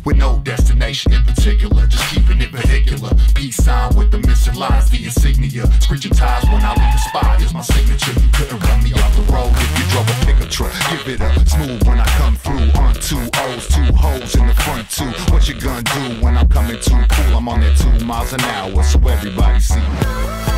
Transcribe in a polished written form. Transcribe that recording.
with no destination in particular, just keeping it vehicular. Peace sign with the missing lines, the insignia. Screeching ties when I leave the spot is my signature. You couldn't run me off the road if you drove a pickup truck. Give it up smooth when I come through on 2 O's, 2 hoes in the front too. What you gonna do when I'm coming too cool? I'm on that 2 miles an hour, so everybody see me.